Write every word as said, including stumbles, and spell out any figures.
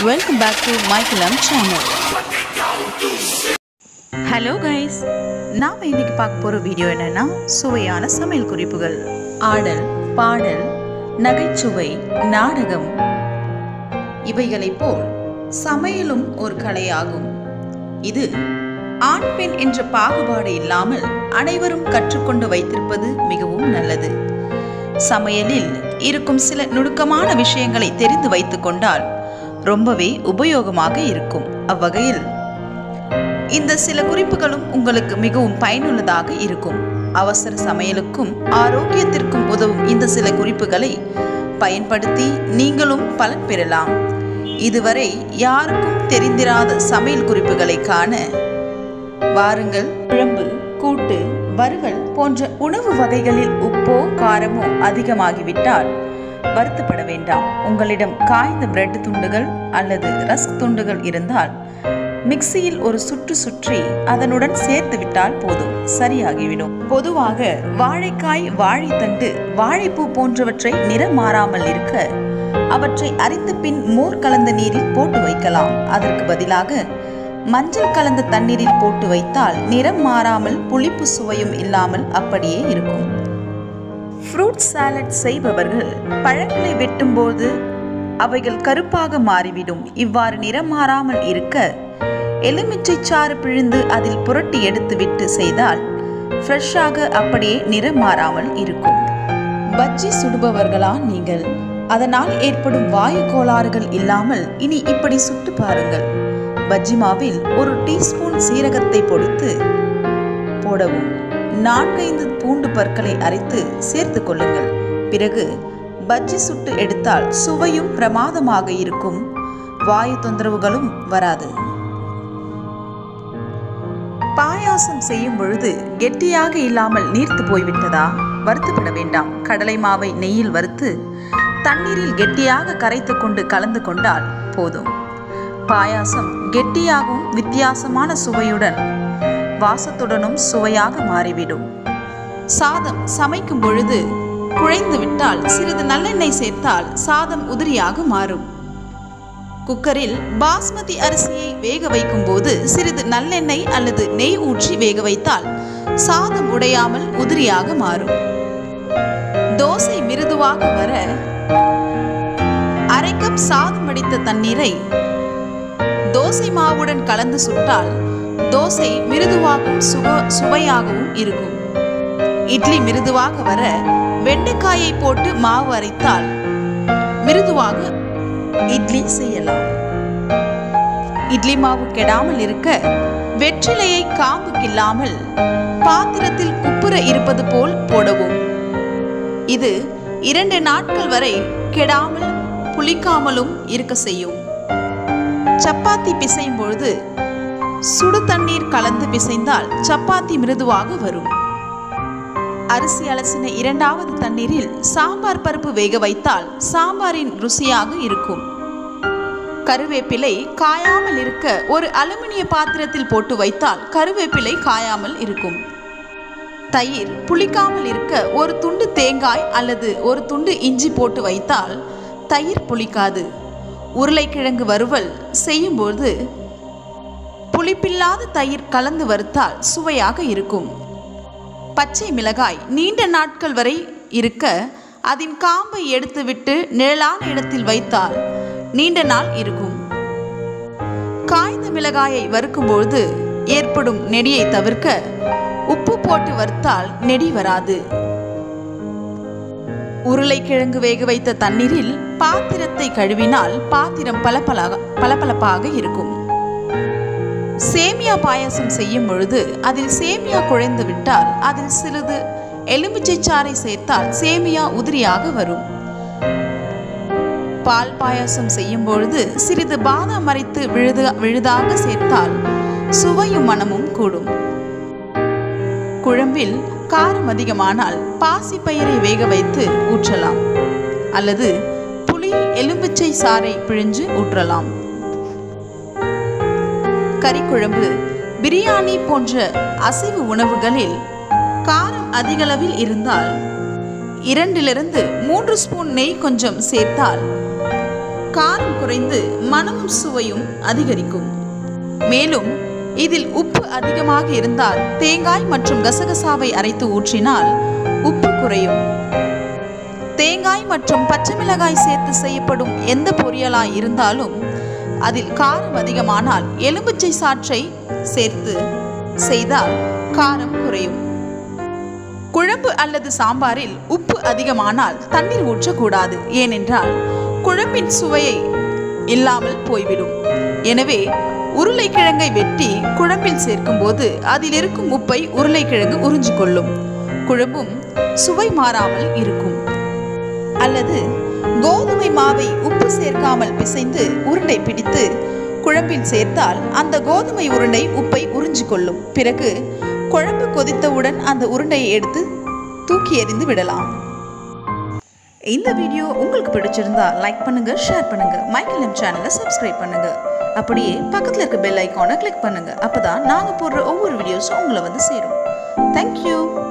Welcome back to Michal M channel. Hello guys, நாம இன்னைக்கு பார்க்க போற வீடியோ என்னன்னா சுவையான சமையல் குறிப்புகள். ஆடல், பாடல், நகைச்சுவை, நாடகம் இவைகளைப் போல் சமையலும் ஒரு கலையாகும். இது ஆண் பெண் என்ற பாகுபாடு இல்லாமல் அனைவரும் கற்றுக்கொண்டு வைத்திருப்பது மிகவும் நல்லது. சமையலில் இருக்கும் சில நுணுக்கமான விஷயங்களை தெரிந்து வைத்துக் கொண்டால் ரொம்பவே உபயோகமாக இருக்கும். அவ்வகையில் இந்த சில குறிப்புகளும் உங்களுக்கு மிகவும் பயனுள்ளதாக இருக்கும். அவசர சமையலுக்கும் ஆரோக்கியத்திற்கும் உதவும் இந்த சில குறிப்புகளை பயன்படுத்தி நீங்களும் பலன் பெறலாம். இதுவரை யாருக்கும் தெரிந்திராத சமையல் குறிப்புகளை காண வாருங்கள். குழம்பு, கூட்டு, வறுவல் போன்ற உணவு வகைகளில் உப்போ காரமோ அதிகமாகிவிட்டால் வருத்தப்பட வேண்டாம். உங்களிடம் காய்ந்த பிரெட் துண்டுகள் அல்லது ரஸ்க் துண்டுகள் இருந்தால் மிக்சியில் ஒரு சுற்று சுற்றி அதனுடன் சேர்த்து விட்டால் போதும், சரியாகிவிடும். பொதுவாக வாழைக்காய், வாழைத்தண்டு, வாழைப்பூ போன்றவற்றை நிறம் மாறாமல் இருக்க அவற்றை அரிந்த பின் மோர் கலந்த நீரில் போட்டு வைக்கலாம். அதற்கு பதிலாக மஞ்சள் கலந்த தண்ணீரில் போட்டு வைத்தால் நிறம் மாறாமல் புளிப்பு சுவையும் இல்லாமல் அப்படியே இருக்கும். ஃப்ரூட் சாலட் செய்பவர்கள் பழங்களை வெட்டும்போது அவைகள் கருப்பாக மாறிவிடும். இவ்வாறு நிறம் மாறாமல் இருக்க எலுமிச்சை சாறு பிழிந்து அதில் புரட்டி எடுத்து விட்டு செய்தால் ஃப்ரெஷ்ஷாக அப்படியே நிறம் மாறாமல் இருக்கும். பஜ்ஜி சுடுபவர்களா நீங்கள்? அதனால் ஏற்படும் வாயு கோளாறுகள் இல்லாமல் இனி இப்படி சுட்டு பாருங்கள். பஜ்ஜி மாவில் ஒரு டீஸ்பூன் சீரகத்தை பொடித்து போடவும் நான்கைந்து பூண்டு பற்களை அரைத்து சேர்த்து கொள்ளுங்கள். பிறகு பஜ்ஜி சுட்டு எடுத்தால் சுவையும் பிரமாதமாக இருக்கும், வாயு தொந்தரவுகளும் வராது. பாயாசம் செய்யும் பொழுது கெட்டியாக இல்லாமல் நீர்த்து போய்விட்டதா? வருத்தப்பட வேண்டாம். கடலை மாவை நெய்யில் வறுத்து தண்ணீரில் கெட்டியாக கரைத்து கொண்டு கலந்து கொண்டால் போதும். பாயாசம் கெட்டியாகவும் வித்தியாசமான சுவையுடன் வாசத்துடனும் சுவையாக மாறிவிடும். சாதம் சமைக்கும் பொழுது குழைந்து விட்டால் சிறிது நல்லெண்ணெய் சேர்த்தால் சாதம் உதிரியாக மாறும். குக்கரில் பாஸ்மதி அரிசியை வேக வைக்கும் போது சிறிது நல்லெண்ணெய் அல்லது நெய் ஊற்றி வேக வைத்தால் சாதம் உடையாமல் உதிரியாக மாறும். தோசை மிருதுவாக வர அரை கப் சாதம் வடித்த தண்ணீரை தோசை மாவுடன் கலந்து சுட்டால் தோசை மிருதுவாகவும் சுவ சுவையாகவும் இருக்கும். இட்லி மிருதுவாக வர வெண்டைக்காயை போட்டு மாவு அரைத்தால் மிருதுவாக இட்லி செய்யலாம். இட்லி மாவு கெடாமல் இருக்க வெற்றிலையை காம்பு கில்லாமல் பாத்திரத்தில் குப்புற இருப்பது போல் போடவும். இது இரண்டு நாட்கள் வரை கெடாமல் புளிக்காமலும் இருக்க செய்யும். சப்பாத்தி பிசையும் பொழுது சுடு தண்ணீர் கலந்து பிசைந்தால் சப்பாத்தி மிருதுவாக வரும். அரிசி அலசின இரண்டாவது தண்ணீரில் சாம்பார் பருப்பு வேக வைத்தால் சாம்பாரின் ருசியாக இருக்கும். கருவேப்பிலை காயாமல் இருக்க ஒரு அலுமினிய பாத்திரத்தில் போட்டு வைத்தால் கருவேப்பிலை காயாமல் இருக்கும். தயிர் புளிக்காமல் இருக்க ஒரு துண்டு தேங்காய் அல்லது ஒரு துண்டு இஞ்சி போட்டு வைத்தால் தயிர் புளிக்காது. உருளைக்கிழங்கு வறுவல் செய்யும்போது புளிப்பில்லாத தயிர் கலந்து வறுத்தால் சுவையாக இருக்கும். பச்சை மிளகாய் நீண்ட நாட்கள் வரை இருக்க அதன் காம்பை எடுத்துவிட்டு நிழலான இடத்தில் வைத்தால் நீண்ட நாள் இருக்கும். காய்ந்த மிளகாயை வறுக்கும்போது ஏற்படும் நெடியை தவிர்க்க உப்பு போட்டு வறுத்தால் நெடி வராது. உருளைக்கிழங்கு வேக வைத்த தண்ணீரில் பாத்திரத்தை கழுவினால் பாத்திரம் பளபள பளபளப்பாக இருக்கும். சேமியா பாயாசம் செய்யும் பொழுது அதில் சேமியா குழைந்து விட்டால் அதில் சிறிது எலுமிச்சை சாறை சேர்த்தால் சேமியா உதிரியாக வரும். பால் பாயாசம் செய்யும் பொழுது சிறிது பாதாம் அரைத்து விழுது விழுதாக சேர்த்தால் சுவையும் மனமும் கூடும். குழம்பில் காரம் அதிகமானால் பாசி பயிரை வேக வைத்து ஊற்றலாம் அல்லது புளி எலுமிச்சை சாறை பிழிஞ்சு ஊற்றலாம். கறிக்குழம்பு, பிரியாணி போன்ற அசைவ உணவுகளில் காரம் அதிகளவில் இருந்தால் இரண்டிலிருந்து மூன்று ஸ்பூன் நெய் கொஞ்சம் சேர்த்தால் காரம் குறைந்து மனமும் சுவையும் அதிகரிக்கும். மேலும் இதில் உப்பு அதிகமாக இருந்தால் தேங்காய் மற்றும் கசகசாவை அரைத்து ஊற்றினால் உப்பு குறையும். தேங்காய் மற்றும் பச்சை மிளகாய் சேர்த்து செய்யப்படும் எந்த பொரியலாய் இருந்தாலும் அதில் காரம் அதிகமானால் எலுமிச்சை சாற்றை சேர்த்து செய்தால் காரம் குறையும். குழம்பு அல்லது சாம்பாரில் உப்பு அதிகமானால் தண்ணீர் ஊற்றக்கூடாது. ஏனென்றால் குழம்பின் சுவையை இல்லாமல் போய்விடும். எனவே உருளைக்கிழங்கை வெட்டி குழம்பில் சேர்க்கும் போது அதில் இருக்கும் உப்பை உருளைக்கிழங்கு உறிஞ்சு கொள்ளும். குழம்பும் சுவை மாறாமல் இருக்கும். அல்லது கோதுமை மாவை உப்பு சேர்க்காமல் பிசைந்து உருண்டை பிடித்து குழம்பில் சேர்த்தால் அந்த கோதுமை உருண்டை உப்பை உறிஞ்சு கொள்ளும். பிறகு குழம்பு கொதித்தவுடன் அந்த உருண்டையை எடுத்து தூக்கி எறிந்து விடலாம். இந்த வீடியோ உங்களுக்கு பிடிச்சிருந்தா லைக் பண்ணுங்க, ஷேர் பண்ணுங்க, மைக்கேல் எம் சேனலை சப்ஸ்கிரைப் பண்ணுங்க. அப்படியே பக்கத்தில் இருக்க பெல் ஐக்கானை கிளிக் பண்ணுங்க. அப்பதான் நாங்க போடுற ஒவ்வொரு வீடியோஸும் உங்களை வந்து சேரும். தேங்க்யூ.